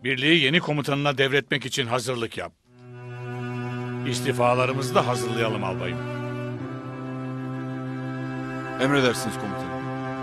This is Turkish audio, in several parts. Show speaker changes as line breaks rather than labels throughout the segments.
Birliği yeni komutanına devretmek için hazırlık yap. İstifalarımızı da hazırlayalım albayım.
Emredersiniz komutanım.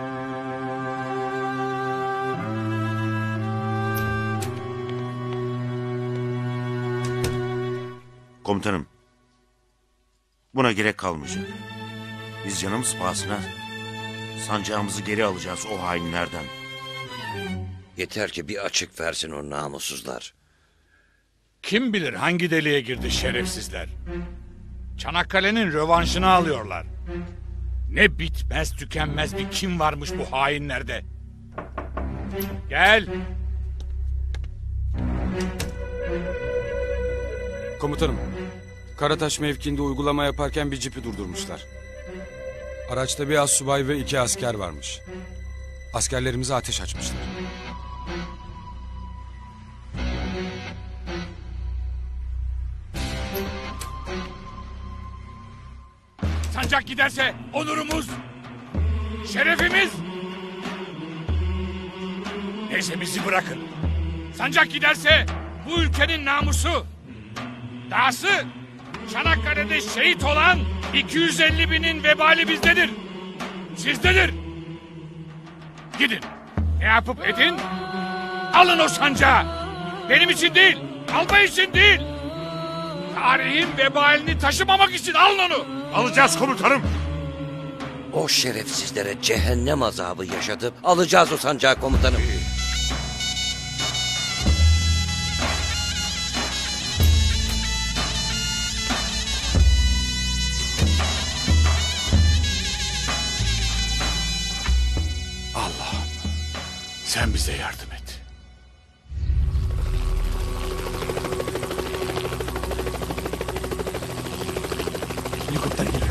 Komutanım, buna gerek kalmayacak. Biz canımız pahasına sancağımızı geri alacağız o hainlerden.
Yeter ki bir açık versin o namussuzlar.
Kim bilir hangi deliğe girdi şerefsizler. Çanakkale'nin rövanşını alıyorlar. Ne bitmez tükenmez bir kim varmış bu hainlerde. Gel.
Komutanım, Karataş mevkiinde uygulama yaparken bir cipi durdurmuşlar. Araçta bir astsubay ve 2 asker varmış. Askerlerimize ateş açmışlar.
Sancak giderse onurumuz, şerefimiz. Neyse bizi bırakın. Sancak giderse bu ülkenin namusu. Dahası Çanakkale'de şehit olan 250 binin vebali bizdedir. Sizdedir. Gidin. Ne yapıp edin? Alın o sancağı. Benim için değil, albay için değil. Tarihin vebalini taşımamak için alın onu.
Alacağız komutanım.
O şerefsizlere cehennem azabı yaşatıp alacağız o sancağı komutanım.
Allah'ım sen bize yardım et.
Helikopter geliyor.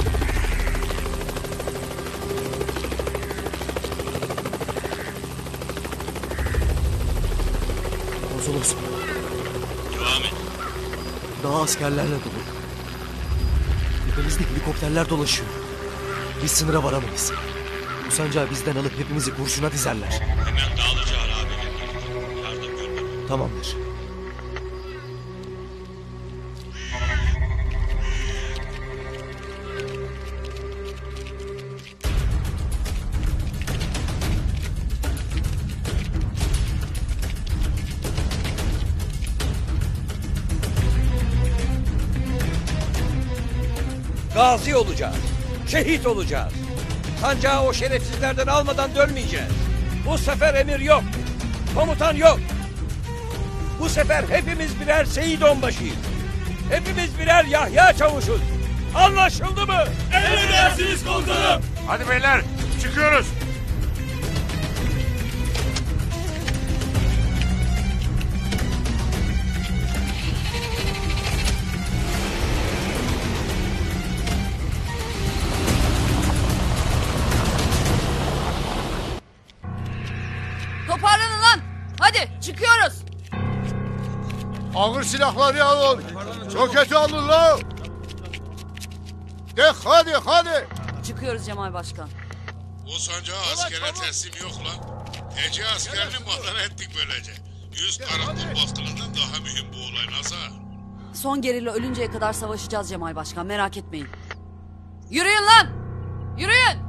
Konsolos.
Devam et.
Daha askerlerle dolu. Tepemizde helikopterler dolaşıyor. Biz sınıra varamayız. Bu sancağı bizden alıp hepimizi kurşuna dizerler.
Hemen Dağlıca harabelerine yardım gönder.
Tamamdır.
Gazi olacağız. Şehit olacağız. Sancağı o şerefsizlerden almadan dönmeyeceğiz. Bu sefer emir yok. Komutan yok. Bu sefer hepimiz birer Seyit Onbaşıyız. Hepimiz birer Yahya Çavuş'uz. Anlaşıldı mı?
Emredersiniz komutanım.
Hadi beyler çıkıyoruz.
Toparlanın lan. Hadi çıkıyoruz.
Ağır silahları alın. Roketi alın la. De hadi hadi.
Çıkıyoruz Cemal Başkan.
O sancağı askere teslim yok lan. TC askerini mahzara ettik böylece. 100 karakol baskınından daha mühim bu olay nasıl?
Son gerilla ölünceye kadar savaşacağız Cemal Başkan, merak etmeyin. Yürüyün lan. Yürüyün.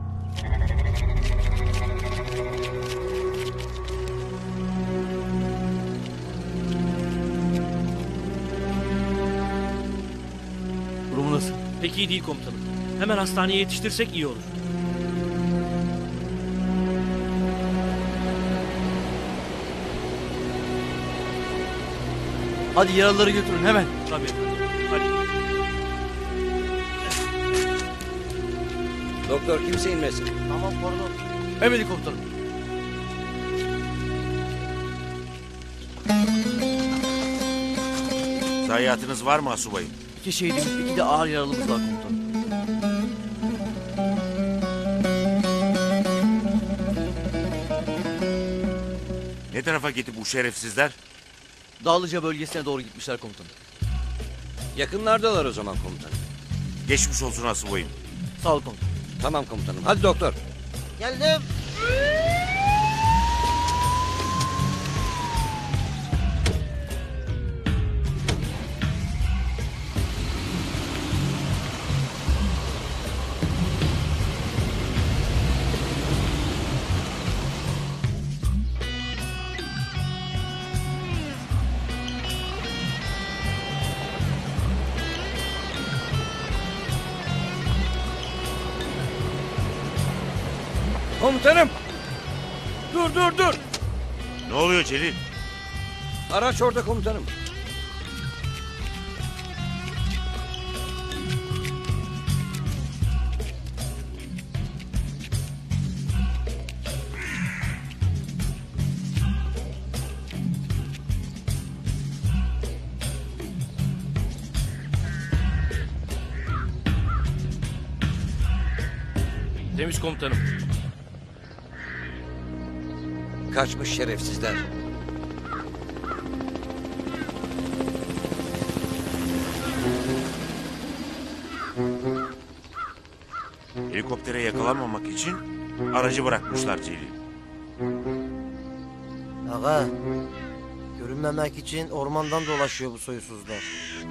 Durumu nasıl?
Pek iyi değil komutanım. Hemen hastaneye yetiştirsek iyi olur.
Hadi yaralıları götürün hemen.
Tabii. Hadi.
Doktor kimse inmesin.
Tamam pardon. Emredin komutanım.
Zayiatınız var mı asubayım?
2 şehidimiz, 2 de ağır yaralımız var komutanım.
Ne tarafa gitti bu şerefsizler?
Dağlıca bölgesine doğru gitmişler komutanım.
Yakınlardalar o zaman komutanım.
Geçmiş olsun asubayım.
Sağ ol komutanım.
Tamam komutanım. Hadi doktor.
Geldim.
Komutanım! Dur!
Ne oluyor Celil?
Araç orada komutanım.
Temiz komutanım.
Kaçmış şerefsizler.
Helikoptere yakalanmamak için aracı bırakmışlar Celil.
Aga, görünmemek için ormandan dolaşıyor bu soysuzlar.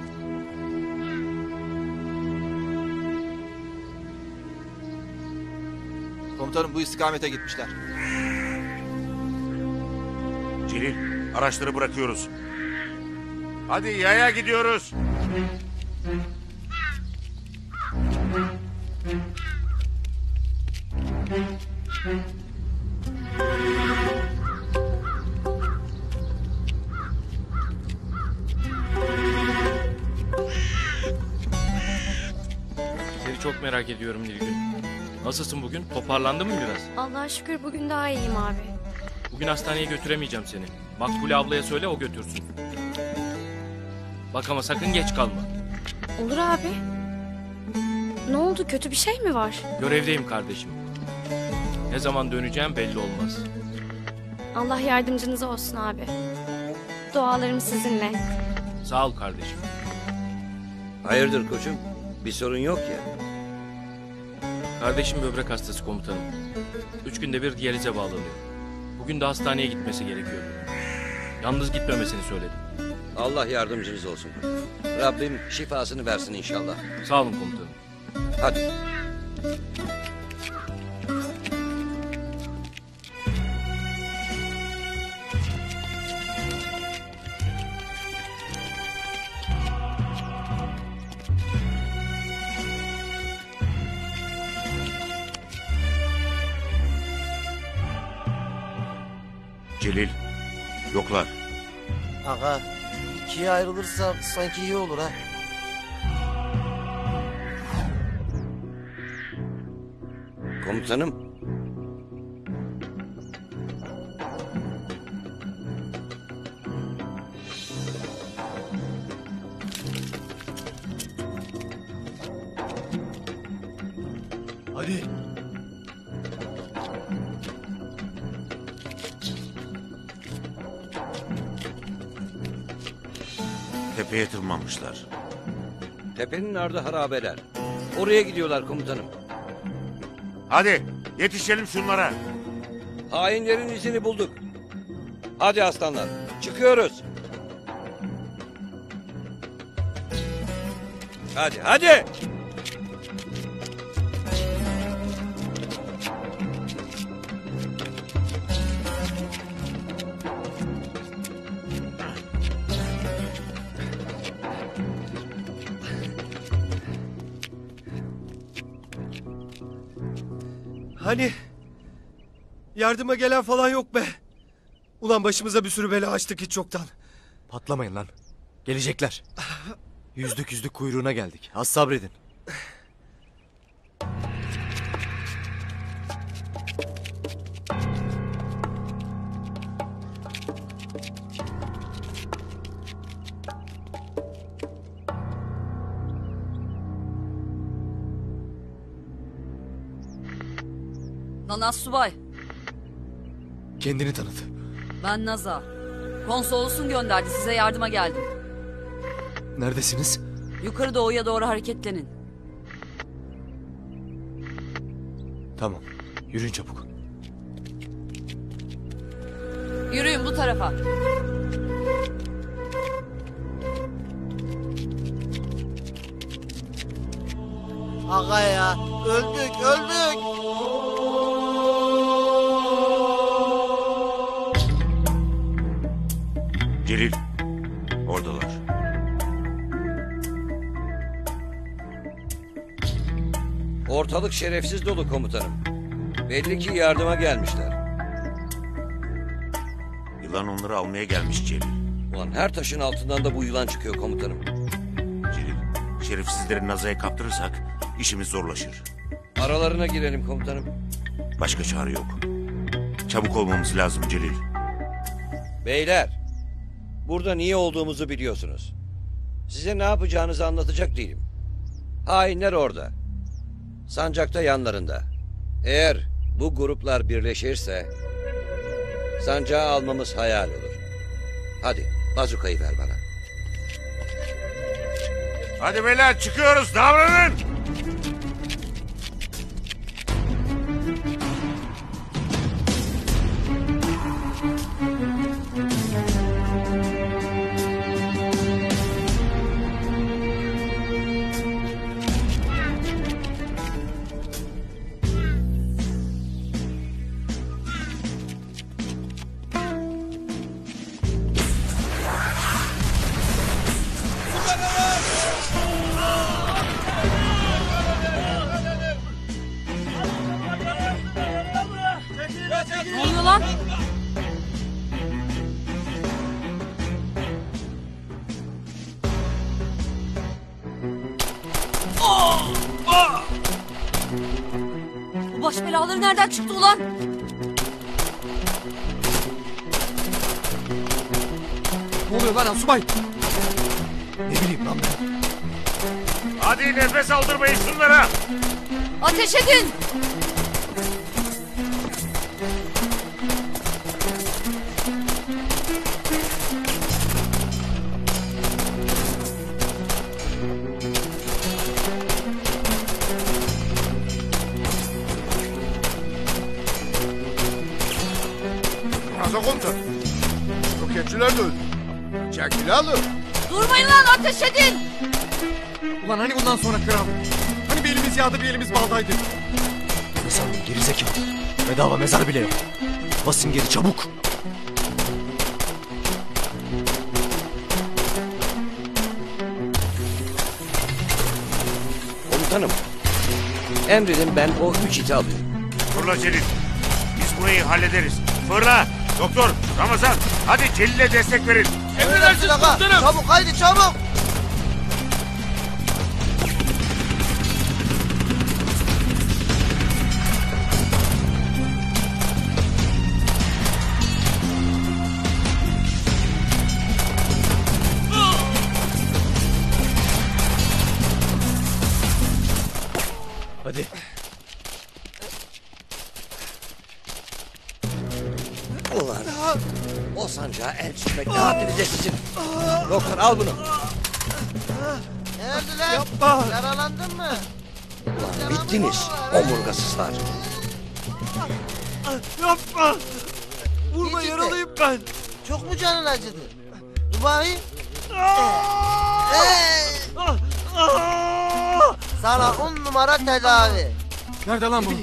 Komutanım bu istikamete gitmişler.
Celil, araçları bırakıyoruz. Hadi yaya gidiyoruz.
Seni çok merak ediyorum Nilgün. Nasılsın bugün? Toparlandın mı biraz?
Allah'a şükür bugün daha iyiyim abi.
Bugün hastaneye götüremeyeceğim seni. Makbule ablaya söyle o götürsün. Bak ama sakın geç kalma.
Olur abi. Ne oldu, kötü bir şey mi var?
Görevdeyim kardeşim. Ne zaman döneceğim belli olmaz.
Allah yardımcınız olsun abi. Dualarım sizinle.
Sağ ol kardeşim.
Hayırdır koçum? Bir sorun yok ya.
Kardeşim böbrek hastası komutanım. 3 günde bir diyalize bağlanıyor. Bugün de hastaneye gitmesi gerekiyordu. Yalnız gitmemesini söyledim.
Allah yardımcınız olsun. Rabbim şifasını versin inşallah.
Sağ olun komutanım.
Hadi.
Celil, yoklar.
Aga, ikiye ayrılırsa sanki iyi olur ha.
Komutanım.
Hadi.
Tepeye tırmanmışlar.
Tepenin ardı harabeler. Oraya gidiyorlar komutanım.
Hadi yetişelim şunlara.
Hainlerin izini bulduk. Hadi aslanlar. Çıkıyoruz. Hadi.
Hani yardıma gelen falan yok be. Ulan başımıza bir sürü bela açtık hiç çoktan. Patlamayın lan. Gelecekler. Yüzdük kuyruğuna geldik. Az sabredin.
Lan Assubay,
Kendini tanıt.
ben Naza. Konsolosun gönderdi, size yardıma geldim.
Neredesiniz?
Yukarı doğuya doğru hareketlenin.
Tamam. Yürüyün çabuk.
Yürüyün bu tarafa.
Aga ya. Öldük.
Celil, oradalar.
Ortalık şerefsiz dolu komutanım. Belli ki yardıma gelmişler.
Yılan onları almaya gelmiş Celil.
Ulan her taşın altından da bu yılan çıkıyor komutanım.
Celil, şerefsizleri Naza'ya kaptırırsak işimiz zorlaşır.
Aralarına girelim komutanım.
Başka çare yok. Çabuk olmamız lazım Celil.
Beyler, burada niye olduğumuzu biliyorsunuz. Size ne yapacağınızı anlatacak değilim. Hainler orada. Sancakta yanlarında. Eğer bu gruplar birleşirse sancağı almamız hayal olur. Hadi bazukayı ver bana.
Hadi beyler çıkıyoruz, davranın.
Ne oluyor lan? Bu baş belaları nereden çıktı ulan?
Ne oluyor lan asubay? Ne bileyim lan ben.
Hadi nefes aldırmayın şunlara.
Ateş edin!
Naza komutan. Roketçiler de öldü. Çekil alın.
Durmayın lan, ateş edin!
Ulan hani bundan sonra kral? Hani bir elimiz yağdı bir elimiz baldaydı? Ne sandın gerizekalı? Bedava mezar bile yok. Basın geri çabuk.
Komutanım, emredin ben o 3 iti alıyorum.
Fırla Celil. Biz burayı hallederiz. Fırla. Doktor, Ramazan. Hadi Celil'e destek verin.
Emredersiniz komutanım. Çabuk haydi çabuk.
Hadi.
Ulan o sancağa el sürmek ne haddinize sizin. Doktor al bunu.
Ne oldu lan? Yapma. Yaralandın mı?
Ulan bittiniz omurgasızlar.
Yapma. Vurma
İyi
yaralıyım ben.
Çok mu canın acıdı? Dur bakayım. Sana 10 numara tedavi.
Nerede lan bu?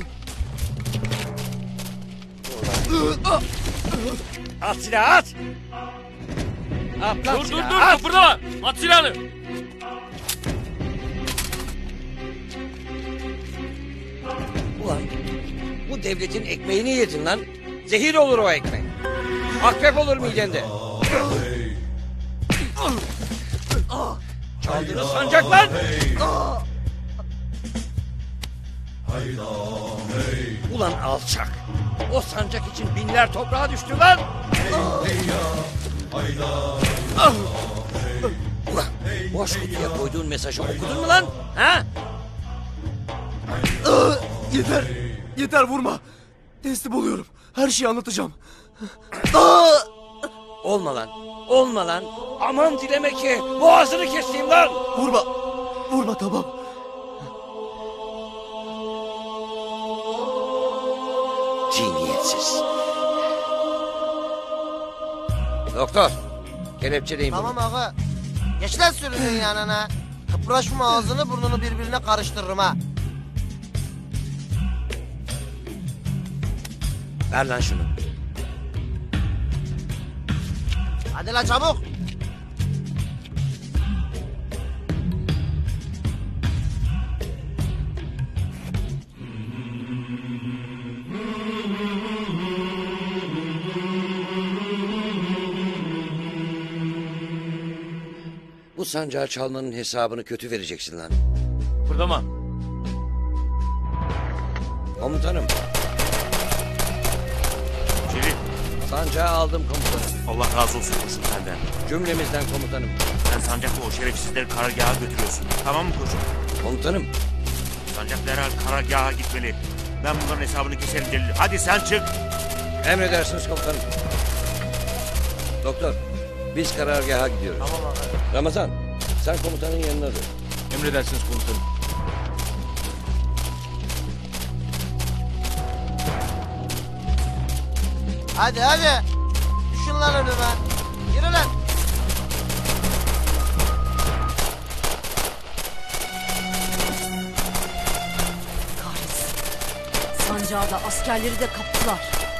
At silahı at. At lan
Dur
silahı,
dur
at.
kıpırdama. At silahını.
Ulan bu devletin ekmeğini yedin lan. Zehir olur o ekmek. Akrep olur midende. Çaldınız sancak lan. Ulan alçak. O sancak için binler toprağa düştü lan. Ulan boş kutuya koyduğun mesajı okudun mu lan? Ha?
Yeter. Yeter vurma. Teslim oluyorum. Her şeyi anlatacağım.
Olma lan. Olma lan. Aman dileme ki boğazını keseyim lan.
Vurma. Vurma tamam.
Ciniyetsiz. Doktor. Kelepçeleyin bunu.
Tamam ağa. Geç lan sürünün yanına. Kıpraşma ağzını burnunu birbirine karıştırırım ha.
Ver lan şunu.
Hadi lan çabuk.
Bu sancağı çalmanın hesabını kötü vereceksin lan.
Kıpırdama.
Komutanım.
Celil,
Sancağı aldım komutanım.
Allah razı olsun koçum senden.
Cümlemizden komutanım.
Sen sancakla o şerefsizleri karargaha götürüyorsun. Tamam mı koçum?
Komutanım.
Sancak derhal karargaha gitmeli. Ben bunların hesabını keserim Celil. Hadi sen çık.
Emredersiniz komutanım. Doktor, biz karargaha gidiyoruz.
Tamam abi.
Ramazan, sen komutanın yanına dur.
Emredersiniz komutanım.
Hadi hadi. Düşün lan önüme. Yürü lan.
Kahretsin. Sancağı da askerleri de kaptılar.